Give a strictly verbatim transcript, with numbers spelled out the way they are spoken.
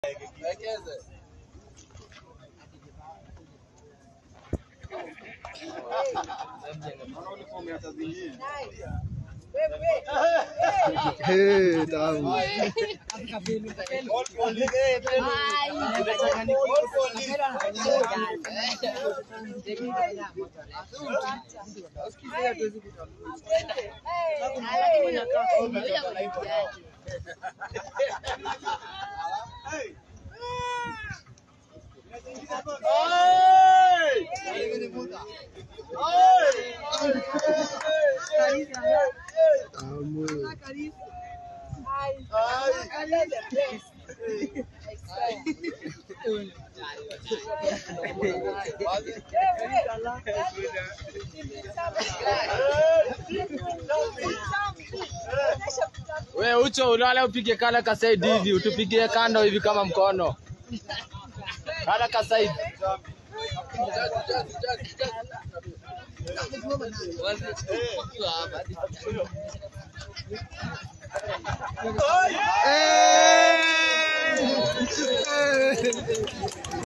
Hey, tahu. We Ucho unale upige kala ka side hivi, utupigie kando hivi kama mkono. Kala ka side. Oh yeah!